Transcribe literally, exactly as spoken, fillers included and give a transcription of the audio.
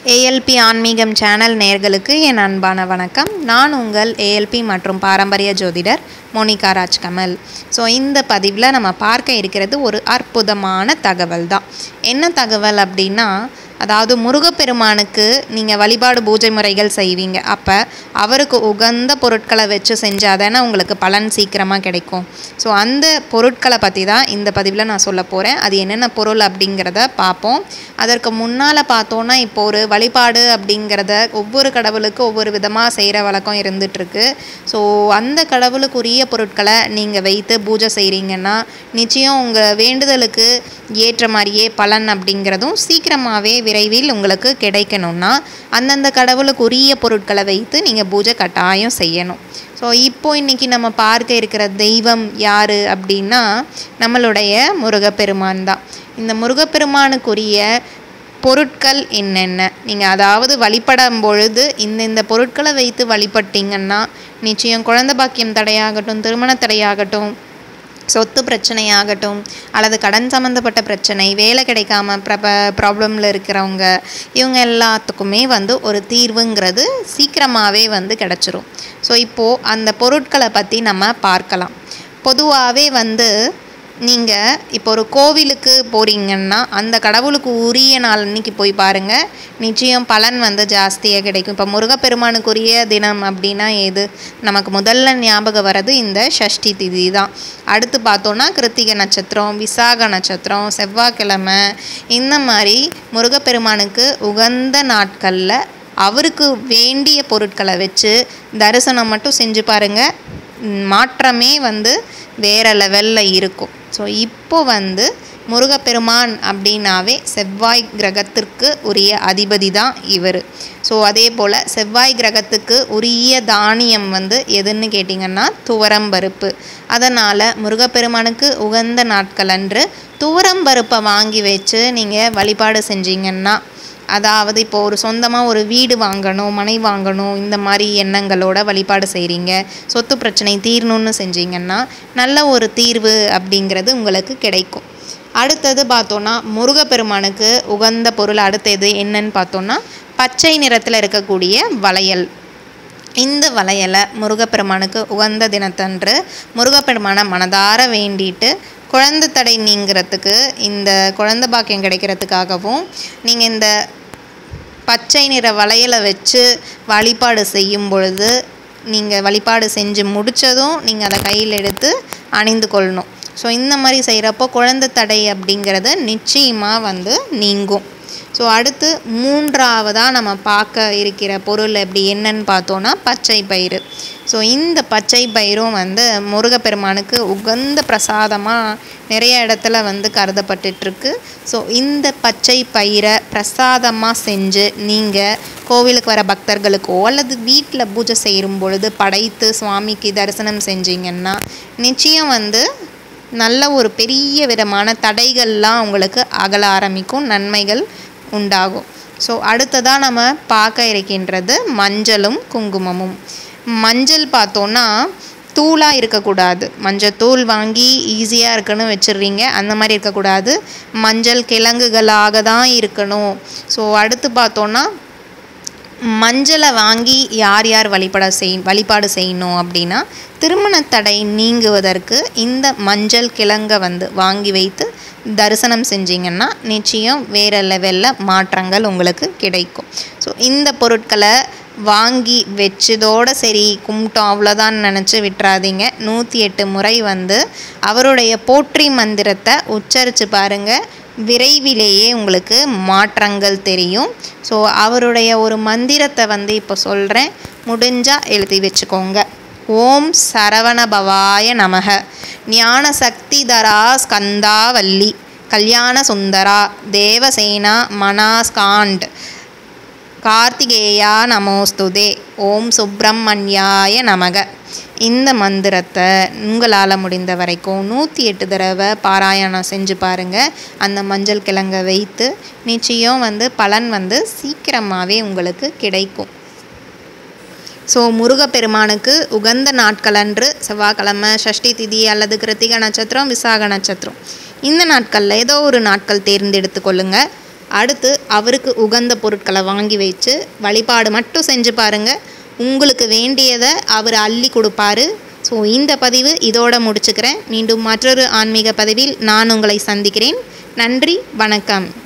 ALP ஆன்மீகம் channel நேயர்களுக்கு என் அன்பான வணக்கம். நான் உங்கள் ஏஎல்பி மற்றும் பாரம்பரிய ஜோதிடர் மோனிகா ராஜ்கமல். ஸோ இந்த பதிவில் நம்ம பார்க்க இருக்கிறது ஒரு அற்புதமான தகவல் தான். என்ன தகவல் அப்படின்னா, அதாவது முருகப்பெருமானுக்கு நீங்கள் வழிபாடு பூஜை முறைகள் செய்வீங்க. அப்போ அவருக்கு உகந்த பொருட்களை வச்சு செஞ்சால் தானே உங்களுக்கு பலன் சீக்கிரமாக கிடைக்கும். ஸோ அந்த பொருட்களை பற்றி தான் இந்த பதிவில் நான் சொல்ல போகிறேன். அது என்னென்ன பொருள் அப்படிங்கிறத பார்ப்போம். அதற்கு முன்னால் பார்த்தோன்னா, இப்போ ஒரு வழிபாடு அப்படிங்கிறத ஒவ்வொரு கடவுளுக்கு ஒவ்வொரு விதமாக செய்கிற வழக்கம் இருந்துகிட்ருக்கு. ஸோ அந்த கடவுளுக்குரிய பொருட்களை நீங்கள் வைத்து பூஜை செய்கிறீங்கன்னா நிச்சயம் உங்கள் வேண்டுதலுக்கு ஏற்ற மாதிரியே பலன் அப்படிங்கிறதும் சீக்கிரமாகவே விரைவில் உங்களுக்கு கிடைக்கணும்னா அந்தந்த கடவுளுக்கு உரிய பொருட்களை வைத்து நீங்கள் பூஜை கட்டாயம் செய்யணும். ஸோ இப்போது இன்றைக்கி நம்ம பார்க்க இருக்கிற தெய்வம் யார் அப்படின்னா, நம்மளுடைய முருகப்பெருமான் தான். இந்த முருகப்பெருமானுக்குரிய பொருட்கள் என்னென்ன, நீங்கள் அதாவது வழிபடும் பொழுது இந்த இந்த பொருட்களை வைத்து வழிபட்டிங்கன்னா நிச்சயம் குழந்தை பாக்கியம் தடையாகட்டும், திருமண தடையாகட்டும், சொத்து பிரச்சனையாகட்டும், அல்லது கடன் சம்மந்தப்பட்ட பிரச்சனை, வேலை கிடைக்காம ப்ரப ப்ராப்ளமில் இருக்கிறவங்க, இவங்க எல்லாத்துக்குமே வந்து ஒரு தீர்வுங்கிறது சீக்கிரமாகவே வந்து கிடச்சிரும். ஸோ இப்போது அந்த பொருட்களை பற்றி நம்ம பார்க்கலாம். பொதுவாகவே வந்து நீங்கள் இப்போ ஒரு கோவிலுக்கு போகிறீங்கன்னா அந்த கடவுளுக்கு உரிய நாள் அன்றைக்கி போய் பாருங்கள், நிச்சயம் பலன் வந்து ஜாஸ்தியாக கிடைக்கும். இப்போ முருகப்பெருமானுக்குரிய தினம் அப்படின்னா எது நமக்கு முதல்ல ஞாபகம் வர்றது இந்த ஷஷ்டி திதி தான். அடுத்து பார்த்தோன்னா கிருத்திகை நட்சத்திரம், விசாக நட்சத்திரம், செவ்வாய்க்கிழமை, இந்த மாதிரி முருகப்பெருமானுக்கு உகந்த நாட்களில் அவருக்கு வேண்டிய பொருட்களை வச்சு தரிசனம் மட்டும் செஞ்சு பாருங்கள், மாற்றமே வந்து வேறு லெவலில் இருக்கும். ஸோ இப்போ வந்து முருகப்பெருமான் அப்படின்னாவே செவ்வாய் கிரகத்திற்கு உரிய அதிபதி தான் இவர். ஸோ அதே போல் செவ்வாய் கிரகத்துக்கு உரிய தானியம் வந்து எதுன்னு கேட்டிங்கன்னா துவரம்பருப்பு. அதனால் முருகப்பெருமானுக்கு உகந்த நாட்கள் அன்று துவரம்பருப்பை வாங்கி வச்சு நீங்கள் வழிபாடு செஞ்சீங்கன்னா, அதாவது இப்போ ஒரு சொந்தமாக ஒரு வீடு வாங்கணும், மனை வாங்கணும், இந்த மாதிரி எண்ணங்களோட வழிபாடு செய்கிறீங்க, சொத்து பிரச்சனை தீரணும்னு செஞ்சீங்கன்னா நல்ல ஒரு தீர்வு அப்படிங்கிறது உங்களுக்கு கிடைக்கும். அடுத்தது பார்த்தோன்னா முருகப்பெருமானுக்கு உகந்த பொருள் அடுத்தது என்னன்னு பார்த்தோன்னா பச்சை நிறத்தில் இருக்கக்கூடிய வளையல். இந்த வளையலை முருகப்பெருமானுக்கு உகந்த தினத்தன்று முருகப்பெருமானை மனதார வேண்டிட்டு குழந்தை தடை நீங்கிறதுக்கு, இந்த குழந்தை பாக்கியம் கிடைக்கிறதுக்காகவும் நீங்கள் இந்த பச்சை நிற வளையலை வச்சு வழிபாடு செய்யும் பொழுது, நீங்கள் வழிபாடு செஞ்சு முடித்ததும் நீங்கள் அதை கையில் எடுத்து அணிந்து கொள்ளணும். ஸோ இந்த மாதிரி செய்கிறப்போ குழந்தை தடை அப்படிங்கிறது நிச்சயமாக வந்து நீங்கும். ஸோ அடுத்து மூன்றாவதாக நம்ம பார்க்க இருக்கிற பொருள் எப்படி என்னன்னு பார்த்தோன்னா பச்சை பயிறு. ஸோ இந்த பச்சை பயிரும் வந்து முருகப்பெருமானுக்கு உகந்த பிரசாதமாக நிறைய இடத்துல வந்து கருதப்பட்டுருக்கு. ஸோ இந்த பச்சை பயிரை பிரசாதமாக செஞ்சு நீங்கள் கோவிலுக்கு வர பக்தர்களுக்கோ அல்லது வீட்டில் பூஜை செய்யும் பொழுது படைத்து சுவாமிக்கு தரிசனம் செஞ்சிங்கன்னா நிச்சயம் வந்து நல்ல ஒரு பெரிய விதமான தடைகள்லாம் உங்களுக்கு அகல ஆரம்பிக்கும், நன்மைகள் உண்டாகும். ஸோ அடுத்ததாக நம்ம பார்க்க இருக்கின்றது மஞ்சளும் குங்குமமும். மஞ்சள் பார்த்தோன்னா தூளாக இருக்கக்கூடாது. மஞ்சள் தூள் வாங்கி ஈஸியாக இருக்குன்னு வச்சிடுறீங்க, அந்த மாதிரி இருக்கக்கூடாது. மஞ்சள் கிழங்குகளாக தான் இருக்கணும். ஸோ அடுத்து பார்த்தோன்னா மஞ்சளை வாங்கி யார் யார் வழிபட செய் வழிபாடு செய்யணும் அப்படின்னா, திருமண தடை நீங்குவதற்கு இந்த மஞ்சள் கிழங்கை வந்து வாங்கி வைத்து தரிசனம் செஞ்சிங்கன்னா நிச்சயம் வேறு லெவலில் மாற்றங்கள் உங்களுக்கு கிடைக்கும். ஸோ இந்த பொருட்களை வாங்கி வச்சதோடு சரி கும்பிட்டோம் அவ்வளோதான் நினச்சி விட்டுறாதீங்க. நூற்றி எட்டு முறை வந்து அவருடைய போற்றி மந்திரத்தை உச்சரித்து பாருங்கள், விரைவிலேயே உங்களுக்கு மாற்றங்கள் தெரியும். ஸோ அவருடைய ஒரு மந்திரத்தை வந்து இப்போ சொல்கிறேன், முடிஞ்சால் எழுதி வச்சுக்கோங்க. ஓம் சரவணபவாய நமக, ஞான சக்தி தரா ஸ்கந்தாவல்லி, கல்யாண சுந்தரா, தேவசேனா மனாஸ்காண்ட், கார்த்திகேயா நமோஸ்துதே, ஓம் சுப்பிரமணியாய நமக. இந்த மந்திரத்தை உங்களால் முடிந்த வரைக்கும் நூற்றி எட்டு தடவை பாராயணம் செஞ்சு பாருங்கள். அந்த மஞ்சள் கிழங்கை வைத்து நிச்சயம் வந்து பலன் வந்து சீக்கிரமாகவே உங்களுக்கு கிடைக்கும். ஸோ முருகப்பெருமானுக்கு உகந்த நாட்கள் அன்று செவ்வாய்க்கிழமை, ஷஷ்டி திதி அல்லது கிருத்திகை நட்சத்திரம், விசாக நட்சத்திரம், இந்த நாட்களில் ஏதோ ஒரு நாட்கள் தேர்ந்தெடுத்து கொள்ளுங்கள். அடுத்து அவருக்கு உகந்த பொருட்களை வாங்கி வச்சு வழிபாடு மட்டும் செஞ்சு பாருங்கள். உங்களுக்கு வேண்டியதை அவர் அள்ளி கொடுப்பாரு. ஸோ இந்த பதிவு இதோட முடிச்சுக்கிறேன். மீண்டும் மற்றொரு ஆன்மீக பதிவில் நான் உங்களை சந்திக்கிறேன். நன்றி, வணக்கம்.